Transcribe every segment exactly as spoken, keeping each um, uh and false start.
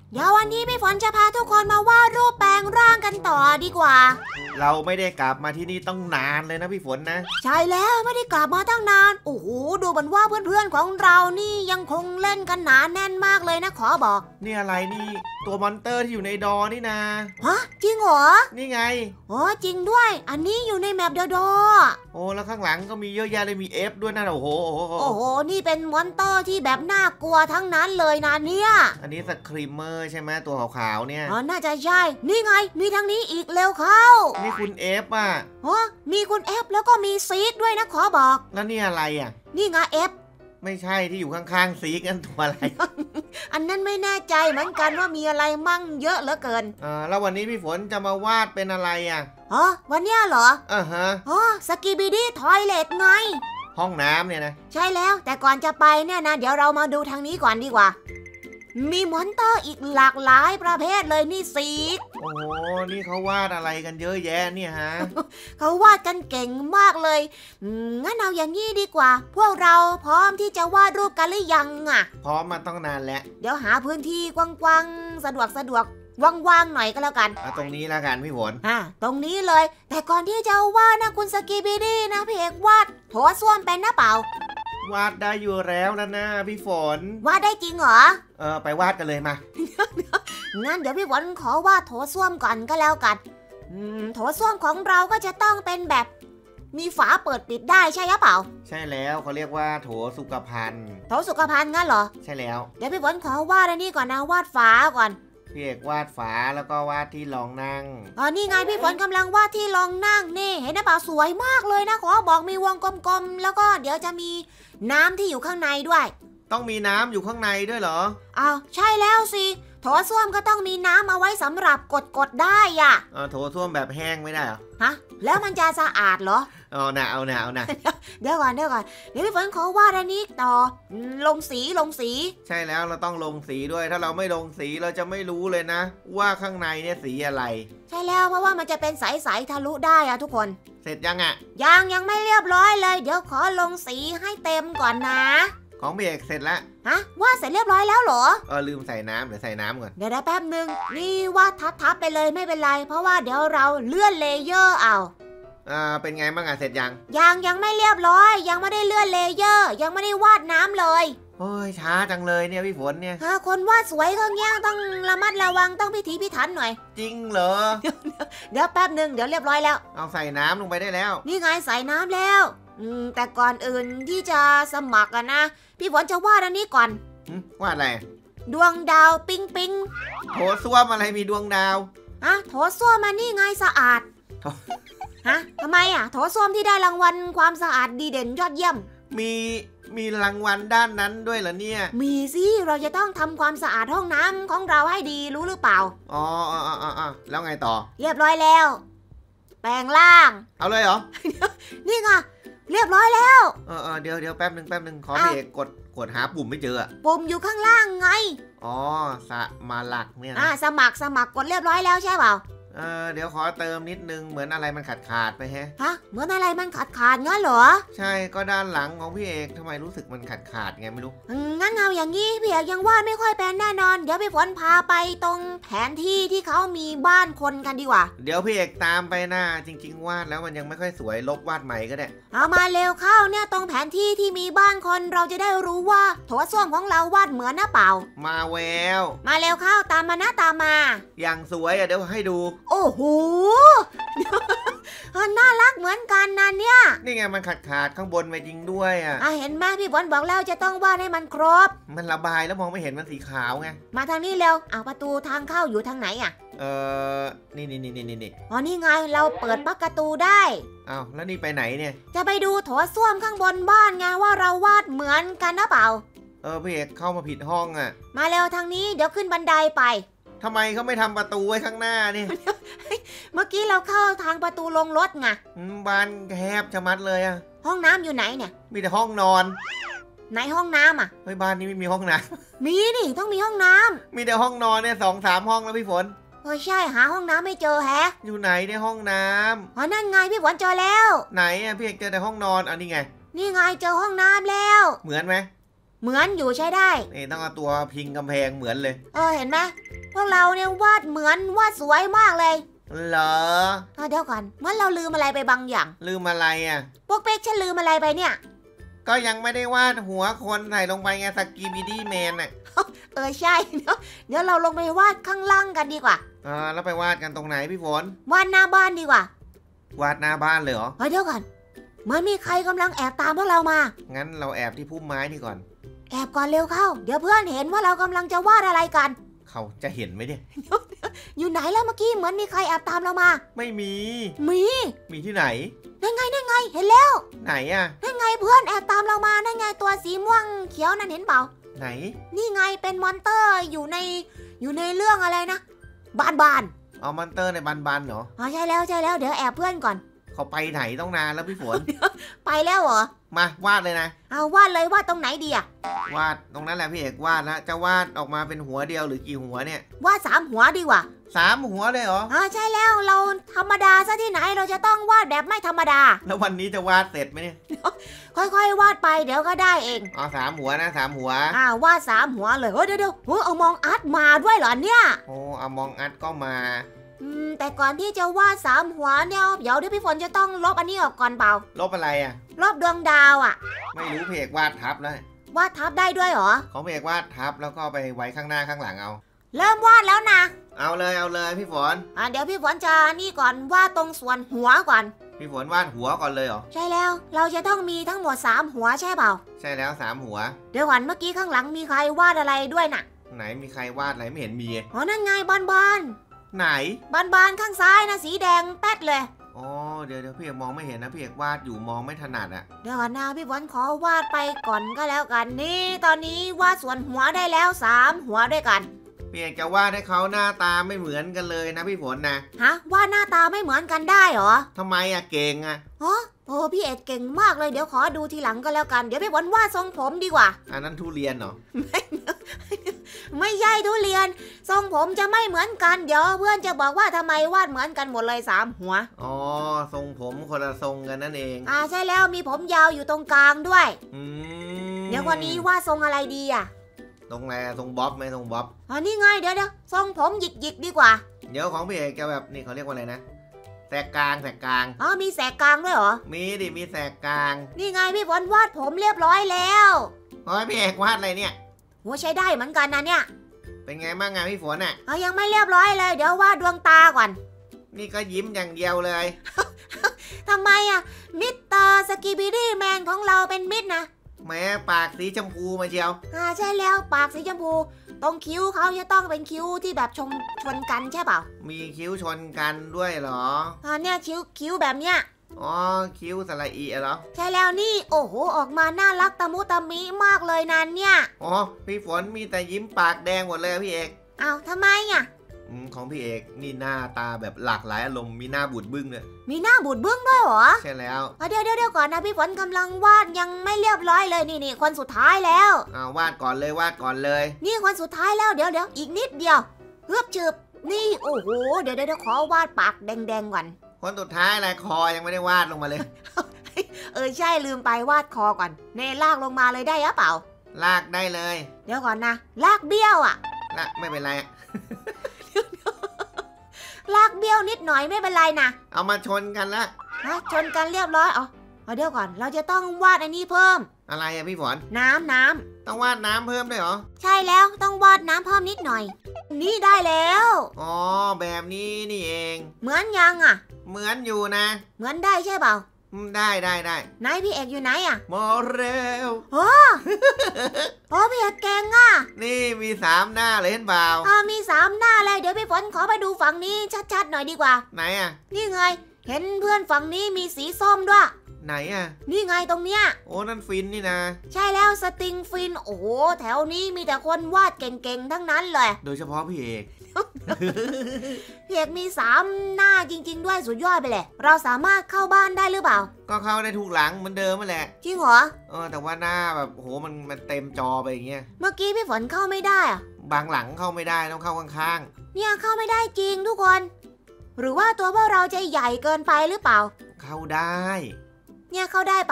เดี๋ยววันนี้พี่ฝนจะพาทุกคนมาวาดรูปแปลงร่างกันต่อดีกว่าเราไม่ได้กลับมาที่นี่ต้องนานเลยนะพี่ฝนนะใช่แล้วไม่ได้กลับมาตั้งนานโอ้โหดูเหมือนว่าเพื่อนๆของเรานี่ยังคงเล่นกันหนาแน่นมากเลยนะขอบอกนี่อะไรนี่ตัวมอนเตอร์ที่อยู่ในดอนี่นะฮะจริงเหรอนี่ไงโอ้จริงด้วยอันนี้อยู่ในแมปเดอดอโอ้แล้วข้างหลังก็มีเยอะแยะเลยมีเอฟด้วยนะโอ้โหโอ้โหนี่เป็นมอนเตอร์ที่แบบน่ากลัวทั้งนั้นเลยนะเนี่ยอันนี้สครีมเมอร์ใช่ไหมตัวขาวๆเนี่ยอ๋อน่าจะใช่นี่ไงมีทางนี้อีกเร็วเข้านี่คุณเอฟอ่ะอ๋อมีคุณเอฟแล้วก็มีซีดด้วยนะขอบอกแล้วนี่อะไรอ่ะนี่ไงเอฟไม่ใช่ที่อยู่ข้างๆซีกนั่นตัวอะไรอันนั้นไม่แน่ใจเหมือนกันว่ามีอะไรมั่งเยอะเหลือเกินอ่าแล้ววันนี้พี่ฝนจะมาวาดเป็นอะไรอ่ะอ๋อวันเนี้ยเหรออ่าฮะอ๋อสกีบีดี้ทอยเลทไงห้องน้ำเนี่ยนะใช่แล้วแต่ก่อนจะไปเนี่ยนะเดี๋ยวเรามาดูทางนี้ก่อนดีกว่ามีมอนเตอร์อีกหลากหลายประเภทเลยนี่ซีกโอ้โหนี่เขาวาดอะไรกันเยอะแยะเนี่ยฮะเขาวาดกันเก่งมากเลยงั้นเอาอย่างนี้ดีกว่าพวกเราพร้อมที่จะวาดรูปกันหรือยังอ่ะพร้อมมาต้องนานแล้วเดี๋ยวหาพื้นที่กว้างๆสะดวกสะดวกว่างๆหน่อยก็แล้วกันตรงนี้แล้วกันพี่ฝนอ่ะตรงนี้เลยแต่ก่อนที่จะวาดนะคุณสกีบีดี้นะพี่เอกวาดโถส้วมเป็นนะเปล่าวาดได้อยู่แล้วนะนะพี่ฝนวาดได้จริงเหรอเออไปวาดกันเลยมางั้นเดี๋ยวพี่ฝนขอวาดโถส้วมก่อนก็แล้วกันอืมโถส้วมของเราก็จะต้องเป็นแบบมีฝาเปิดปิดได้ใช่หรือเปล่าใช่แล้วเขาเรียกว่าโถสุขภัณฑ์โถสุขภัณฑ์งั้นเหรอใช่แล้วเดี๋ยวพี่ฝนขอวาดอันนี้ก่อนนะวาดฝาก่อนพี่เอกวาดฝาแล้วก็วาดที่รองนั่งอ๋อนี่ไงพี่ฝนกำลังวาดที่รองนั่งนี่เห็นหรือเปล่าสวยมากเลยนะขอบอกมีวงกลมๆแล้วก็เดี๋ยวจะมีน้ำที่อยู่ข้างในด้วยต้องมีน้ำอยู่ข้างในด้วยเหรออ้าวใช่แล้วสิโถส้วมก็ต้องมีน้ำเอาไว้สำหรับกดกดได้อ่ะอ๋อโถส้วมแบบแห้งไม่ได้เหรอฮะแล้วมันจะสะอาดเหรอเอาหนาเอาหนาเอาหนาเดี๋ยวก่อนเดี๋ยวก่อนเดี๋ยวพี่ฝนขอวาดอันนี้ต่อลงสีลงสีใช่แล้วเราต้องลงสีด้วยถ้าเราไม่ลงสีเราจะไม่รู้เลยนะว่าข้างในเนี่ยสีอะไรใช่แล้วเพราะว่ามันจะเป็นใสๆทะลุได้อะทุกคนเสร็จยังอ่ะยังยังไม่เรียบร้อยเลยเดี๋ยวขอลงสีให้เต็มก่อนนะของพี่เอกเสร็จแล้วฮะวาดเสร็จเรียบร้อยแล้วเหรอเออลืมใส่น้ำเดี๋ยวใส่น้ำก่อนเดี๋ยวได้แป๊บนึงนี่วาดทับๆไปเลยไม่เป็นไรเพราะว่าเดี๋ยวเราเลื่อนเลเยอร์เอาอ่าเป็นไงบ้างอ่ะเสร็จยังยังยังไม่เรียบร้อยยังไม่ได้เลื่อนเลเยอร์ยังไม่ได้วาดน้ำเลยโอ้ยช้าจังเลยเนี่ยพี่ฝนเนี่ยฮะคนวาดสวยก็ย่างต้องระมัดระวังต้องพิถีพิถันหน่อยจริงเหรอเดี๋ยวแป๊บนึงเดี๋ยวเรียบร้อยแล้วเอาใส่น้ำลงไปได้แล้วนี่ไงใส่น้ำแล้วอืมแต่ก่อนอื่นที่จะสมัครกันนะพี่ฝนจะวาดอันนี้ก่อนวาดอะไรดวงดาวปิ๊งปิ๊งโถส้วมอะไรมีดวงดาวอ่ะโถส้วมมันนี่ไงสะอาดฮะทำไมอ่ะโถส้วมที่ได้รางวัลความสะอาดดีเด่นยอดเยี่ยมมีมีรางวัลด้านนั้นด้วยเหรอเนี่ยมีสิเราจะต้องทำความสะอาดห้องน้ำของเราให้ดีรู้หรือเปล่าอ๋ออ๋ออ๋อแล้วไงต่อเรียบร้อยแล้วแปลงร่างเอาเลยเหรอนี่ไงเรียบร้อยแล้วเออเออเดี๋ยวเดี๋ยวแป๊บนึงแป๊บนึงขอพี่เอกกดกดหาปุ่มไม่เจอปุ่มอยู่ข้างล่างไงอ๋อสมาลักเนี่ยนะอ่าสมัครสมัครกดเรียบร้อยแล้วใช่เปล่าเออเดี๋ยวขอเติมนิดนึงเหมือนอะไรมันขาดขาดไปแฮะฮะเหมือนอะไรมันขาดขาดงั้นเหรอใช่ก็ด้านหลังของพี่เอกทำไมรู้สึกมันขาดขาดไงไม่รู้งั้นเอาอย่างนี้พี่เอกยังวาดไม่ค่อยเป็นแน่นอนเดี๋ยวพี่ฝนพาไปตรงแผนที่ที่เขามีบ้านคนกันดีกว่าเดี๋ยวพี่เอกตามไปนะจริงๆวาดแล้วมันยังไม่ค่อยสวยลบวาดใหม่ก็ได้เอามาเร็วเข้าเนี่ยตรงแผนที่ที่มีบ้านคนเราจะได้รู้ว่าโถส้วมของเราวาดเหมือนนะเปล่ามาแววมาเร็วเข้าตามมานะตามมาอย่างสวยอ่ะเดี๋ยวให้ดูโอ้โหน่ารักเหมือนกันนะเนี่ยนี่ไงมันขาดขาดข้างบนไปจริงด้วยอ่ะอ่ะเห็นไหมพี่บอลบอกแล้วจะต้องวาดให้มันครบมันระบายแล้วมองไม่เห็นมันสีขาวไงมาทางนี้เร็วเอาประตูทางเข้าอยู่ทางไหนอ่ะเออนี่นี่นี่นี่นี่อ๋อนี่ไงเราเปิดประตูได้อ้าวแล้วนี่ไปไหนเนี่ยจะไปดูโถส้วมข้างบนบ้านไงว่าเราวาดเหมือนกันหรือเปล่าเออพี่เอกเข้ามาผิดห้องอ่ะมาเร็วทางนี้เดี๋ยวขึ้นบันไดไปทำไมเขาไม่ทำประตูไว้ข้างหน้านี่เมื่อกี้เราเข้าทางประตูลงรถไงบ้านแคบชะมัดเลยอะห้องน้ำอยู่ไหนเนี่ยมีแต่ห้องนอนไหนห้องน้ำอ่ะเฮ้ยบ้านนี้ไม่มีห้องน้ำมีนี่ต้องมีห้องน้ำมีแต่ห้องนอนเนี่ยสองสามห้องแล้วพี่ฝนเออใช่หาห้องน้ำไม่เจอแฮะอยู่ไหนในห้องน้ำอ๋อนั่นไงพี่ฝนเจอแล้วไหนอะพี่เอกเจอแต่ห้องนอนอันนี้ไงนี่ไงเจอห้องน้ำแล้วเหมือนไหมเหมือนอยู่ใช้ได้นี่ต้องเอาตัวพิงกำแพงเหมือนเลยเออเห็นไหมพวกเราเนี่ยวาดเหมือนวาดสวยมากเลยเหรอเออเดี๋ยวก่อนเหมื่อนเราลืมอะไรไปบางอย่างลืมอะไรอ่ะพวกเป๊กฉันลืมอะไรไปเนี่ยก็ยังไม่ได้วาดหัวคนใส่ลงไปไงสกีบิดี้แมนน่ะเออใช่เดี๋ยวเดี๋ยวเราลงไปวาดข้างล่างกันดีกว่าอ่าแล้วไปวาดกันตรงไหนพี่ฝนวาดหน้าบ้านดีกว่าวาดหน้าบ้านเลยเหรอเฮ้ยเดี๋ยวก่อนเหมือนมีใครกำลังแอบตามพวกเรามางั้นเราแอบที่พุ่มไม้นี่ก่อนแอบก่อนเร็วเข้าเดี๋ยวเพื่อนเห็นว่าเรากำลังจะวาดอะไรกันเขาจะเห็นไหมเนี่ยอยู่ไหนแล้วเมื่อกี้เหมือนมีใครแอบตามเรามาไม่มีมีมีที่ไหนนั่นไงนั่นไงเห็นแล้วไหนอ่ะนั่นไงเพื่อนแอบตามเรามานั่นไงตัวสีม่วงเขียวนั่นเห็นเปล่าไหนนี่ไงเป็นมอนเตอร์อยู่ในอยู่ในเรื่องอะไรนะบานบานเอามอนเตอร์ในบันๆเหรออ๋อใช่แล้วใช่แล้วเดี๋ยวแอบเพื่อนก่อนเขาไปไหนต้องนานแล้วพี่ฝนไปแล้วเหรอมาวาดเลยนะเอาวาดเลยวาดตรงไหนดีอะวาดตรงนั้นแหละพี่เอกวาดแล้วจะวาดออกมาเป็นหัวเดียวหรือกี่หัวเนี่ยวาดสามหัวดีกว่าสามหัวเลยเหรออ๋อใช่แล้วเราธรรมดาซะที่ไหนเราจะต้องวาดแบบไม่ธรรมดาแล้ววันนี้จะวาดเสร็จไหมเนี่ยค่อยๆวาดไปเดี๋ยวก็ได้เองอ๋อสามหัวนะสามหัวอ่าวาดสามหัวเลยเฮ้ยเดี๋ยวเดี๋ยวเฮ้ยเอามองอาร์ตมาด้วยเหรอเนี่ยโอ้เอามองอัดก็มาอืมแต่ก่อนที่จะวาดสามหัวเนี่ยเดี๋ยวเดี๋ยวพี่ฝนจะต้องลบอันนี้ออกก่อนเปล่าลบอะไรอ่ะลบดวงดาวอะไม่รู้พี่เอกวาดทับแล้ววาดทับได้ด้วยเหรอของพี่เอกวาดทับแล้วก็ไปไว้ข้างหน้าข้างหลังเอาเริ่มวาดแล้วนะเอาเลยเอาเลยพี่ฝนอ่ะเดี๋ยวพี่ฝนจะนี่ก่อนวาดตรงส่วนหัวก่อนพี่ฝนวาดหัวก่อนเลยเหรอใช่แล้วเราจะต้องมีทั้งหมดสามหัวใช่เปล่าใช่แล้วสามหัวเดี๋ยวก่อนเมื่อกี้ข้างหลังมีใครวาดอะไรด้วยน่ะไหนมีใครวาดอะไรไม่เห็นมีอ๋อนั่นไงบานบานไหนบานบานๆข้างซ้ายนะสีแดงแป๊ดเลยอ๋อเดี๋ยวเดี๋ยวพี่เอกมองไม่เห็นนะพี่เอกวาดอยู่มองไม่ถนัดอ่ะเดี๋ยวก่อนนะพี่ฝนขอวาดไปก่อนก็แล้วกันนี่ตอนนี้วาดส่วนหัวได้แล้วสามหัวด้วยกันพี่เอกจะวาดให้เขาหน้าตาไม่เหมือนกันเลยนะพี่ฝนนะฮะวาดหน้าตาไม่เหมือนกันได้เหรอทำไมอ่ะเก่งอ่ะอ๋อโอ้พี่เอ็ดเก่งมากเลยเดี๋ยวขอดูทีหลังก็แล้วกันเดี๋ยวพี่ฝนวาดทรงผมดีกว่าอันนั้นทุเรียนเหรอไม่ใช่ทุเรียนทรงผมจะไม่เหมือนกันเดี๋ยวเพื่อนจะบอกว่าทำไมวาดเหมือนกันหมดเลยสามหัวอ๋อทรงผมคนละทรงกันนั่นเองอ่าใช่แล้วมีผมยาวอยู่ตรงกลางด้วยอืมเดี๋ยววันนี้วาดทรงอะไรดีอ่ะทรงอะไรทรงบ๊อบไหมทรงบ๊อบอ๋อนี่ไงเดี๋ยวเดี๋ยวทรงผมหยิกหยิกๆดีกว่าเดี๋ยวของพี่เอกจะแบบนี่เขาเรียกว่าอะไรนะแสกกลางแสกกลางอ๋อมีแสกกลางด้วยเหรอมีดิมีแสกกลางนี่ไงพี่ฝนวาดผมเรียบร้อยแล้วโอ้ยพี่เอกวาดอะไรเนี่ยโหใช้ได้เหมือนกันนะเนี่ยเป็นไงบ้างงานพี่ฝนอ่ะเอายังไม่เรียบร้อยเลยเดี๋ยววาดดวงตาก่อนนี่ก็ยิ้มอย่างเดียวเลยทำไมอ่ะมิสเตอร์สกีบิดี้แมนของเราเป็นมิดนะแม้ปากสีชมพูมาเชียวอ่าใช่แล้วปากสีชมพูตรงคิ้วเขาจะต้องเป็นคิ้วที่แบบชมชนกันใช่เปล่ามีคิ้วชนกันด้วยเหรออ่าเนี่ยคิ้วคิ้วแบบเนี้ยอ๋อคิ้วสระอีเหรอใช่แล้วนี่โอ้โหออกมาน่ารักตะมุตะมิมากเลยนันเนี่ยอ๋อพี่ฝนมีแต่ยิ้มปากแดงหมดเลยพี่เอกเอาทำไมอ่ะอืมของพี่เอกนี่หน้าตาแบบหลากหลายอารมณ์มีหน้าบูดบึ้งเลยมีหน้าบูดเบื้องด้วยเหรอใช่แล้วอ่ะเดี๋ยวเดี๋ยวเดี๋ยวก่อนนะพี่ฝนกำลังวาดยังไม่เรียบร้อยเลยนี่นี่คนสุดท้ายแล้วอ่าวาดก่อนเลยวาดก่อนเลยนี่คนสุดท้ายแล้วเดี๋ยวเดี๋ยวอีกนิดเดียวเฮือบจืบนี่โอ้โหเดี๋ยวเดี๋ยวเดี๋ยวขอวาดปากแดงๆก่อนคนสุดท้ายอะไรคอยังไม่ได้วาดลงมาเลยเออใช่ลืมไปวาดคอก่อนเนลากลงมาเลยได้หรือเปล่าลากได้เลยเดี๋ยวก่อนนะลากเบี้ยวอ่ะละไม่เป็นไรลากเบี้ยวนิดหน่อยไม่เป็นไรนะเอามาชนกันละฮะชนกันเรียบร้อยอ๋อเอาเดี๋ยวก่อนเราจะต้องวาดอันนี้เพิ่มอะไรอะพี่ฝนน้ำน้ำต้องวาดน้ำเพิ่มด้วยเหรอใช่แล้วต้องวาดน้ำเพิ่มนิดหน่อย นี่ได้แล้วอ๋อแบบนี้นี่เองเหมือนยังอ่ะเหมือนอยู่นะเหมือนได้ใช่เปล่าอืมได้ได้ได้ไหนพี่เอกอยู่ไหนอ่ะมาเร็วโอ้โอ้พี่เอกเก่งอ่ะนี่มีสามหน้าเลยเห็นเปล่าอ่ามีสามหน้าเลยเดี๋ยวพี่ฝนขอไปดูฝั่งนี้ชัดๆหน่อยดีกว่าไหนอะนี่ไง เห็นเพื่อนฝั่งนี้มีสีส้มด้วยไหนอะนี่ไงตรงเนี้ยโอ้นั่นฟินนี่นะใช่แล้วสติงฟินโอ้โหแถวนี้มีแต่คนวาดเก่งๆทั้งนั้นเลยโดยเฉพาะพี่เอกพี่เอกมีสามหน้าจริงๆด้วยสุดยอดไปเลยเราสามารถเข้าบ้านได้หรือเปล่าก็เข้าได้ทุกหลังเหมือนเดิมนั่นแหละจริงเหรอเออแต่ว่าหน้าแบบโหมันมันเต็มจอไปอย่างเงี้ยเมื่อกี้พี่ฝนเข้าไม่ได้อะบางหลังเข้าไม่ได้ต้องเข้าข้างเนี่ยเข้าไม่ได้จริงทุกคน หรือว่าตัวพวกเราจะใหญ่เกินไปหรือเปล่าๆเข้าได้เนี่ยเข้าได้เปล่า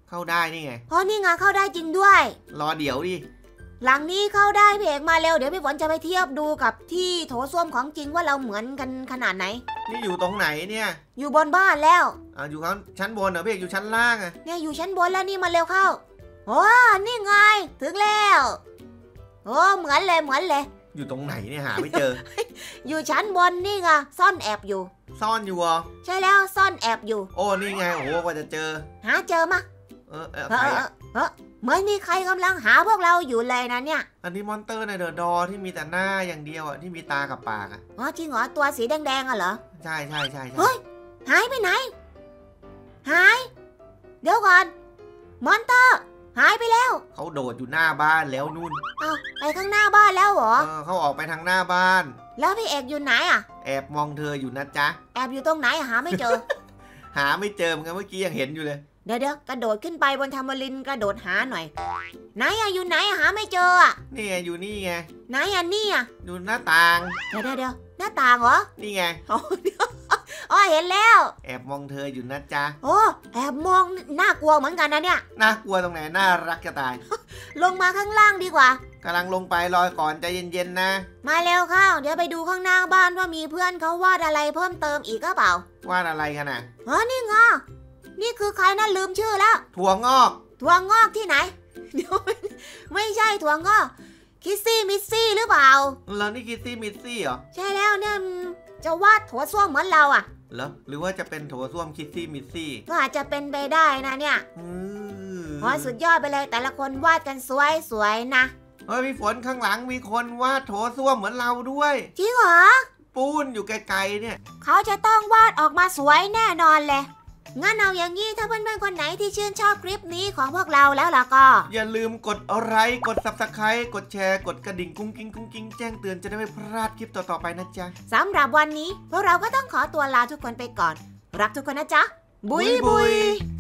เข้าได้นี่ไงอ๋อนี่ไงเข้าได้จริงด้วยรอเดี๋ยวดิหลังนี้เข้าได้พี่เอกมาเร็วเดี๋ยวพี่ฝนจะไปเทียบดูกับที่โถส้วมของจริงว่าเราเหมือนกันขนาดไหนนี่อยู่ตรงไหนเนี่ยอยู่บนบ้านแล้วอ่าอยู่ข้างชั้นบนเหรอพี่เอกอยู่ชั้นล่างอะเนี่ยอยู่ชั้นบนแล้วนี่มาเร็วเข้าโอ้นี่ไงถึงแล้วโอ้เหมือนเลยเหมือนเลยอยู่ตรงไหนเนี่ยหาไม่เจออยู่ชั้นบนนี่ไงซ่อนแอบอยู่ซ่อนอยู่เหรอใช่แล้วซ่อนแอบอยู่โอ้นี่ไงโอ้โหกว่าจะเจอหาเจอมะเออเออเอใครออะเออเหมือนมีใครกำลังหาพวกเราอยู่เลยนะเนี่ยอันนี้มอนเตอร์ในเดอะดอที่มีแต่หน้าอย่างเดียวอะที่มีตากับปากอะอ๋อจริงเหรอตัวสีแดงๆอ่ะเหรอใช่ใช่ใช่ใช่เฮ้ยหายไปไหนหายเดี๋ยวก่อนมอนเตอร์หายไปแล้วเขาโดดอยู่หน้าบ้านแล้วนู่นเอาไปข้างหน้าบ้านแล้วเหรอเออเขาออกไปทางหน้าบ้านแล้วพี่เอกอยู่ไหนอ่ะแอบมองเธออยู่นะจ๊ะแอบอยู่ตรงไหนอะหาไม่เจอหาไม่เจอเหมือนกันเมื่อกี้ยังเห็นอยู่เลยเดี๋ยวเดี๋ยวกระโดดขึ้นไปบนทำบลินกระโดดหาหน่อยไหนอะอยู่ไหนอะหาไม่เจออะนี่ไงอยู่นี่ไงไหนอะนี่อะอยู่หน้าต่างเดี๋ยวเดี๋ยวเดี๋ยวหน้าต่างเหรอนี่ไงอ๋อเดี๋ยวอ๋อเห็นแล้วแอบมองเธออยู่นะจ๊ะโอ้แอบมองน่ากลัวเหมือนกันนะเนี่ยน่ากลัวตรงไหนน่ารักจะตายลงมาข้างล่างดีกว่ากำลังลงไปรอก่อนใจเย็นๆนะมาเร็วเข้าเดี๋ยวไปดูข้างหน้าบ้านว่ามีเพื่อนเขาวาดอะไรเพิ่มเติมอีกก็เปล่าวาดอะไรกันน่ะอ๋อนี่ไงนี่คือใครนะลืมชื่อแล้วถั่วงอกถั่วงอกที่ไหน เดี๋ยวไม่ไม่ใช่ถั่วงอกคิสซี่มิสซี่หรือเปล่าแล้วนี่คิสซี่มิสซี่เหรอใช่แล้วเนี่ยจะวาดถั่วส้วมเหมือนเราอ่ะเหรอหรือว่าจะเป็นถั่วส้วมคิสซี่มิสซี่ก็อาจจะเป็นไปได้นะเนี่ยอือโอ้ยสุดยอดไปเลยแต่ละคนวาดกันสวยสวยๆนะเฮ้ยพี่ฝนข้างหลังมีคนวาดถั่วส้วมเหมือนเราด้วยจริงเหรอปูนอยู่ไกลๆเนี่ยเขาจะต้องวาดออกมาสวยแน่นอนเลยงั้นเอาอย่างนี้ถ้าเพื่อนๆคนไหนที่ชื่นชอบคลิปนี้ของพวกเราแล้วล่ะก็อย่าลืมกดไลค์กด ซับสไครบ์ กดแชร์กดกระดิ่งกุ้งกิ้งกุ้งกิ้งแจ้งเตือนจะได้ไม่พลาดคลิปต่อๆไปนะจ๊ะสำหรับวันนี้พวกเราก็ต้องขอตัวลาทุกคนไปก่อน รักทุกคนนะจ๊ะ บุยบุยบุบุยย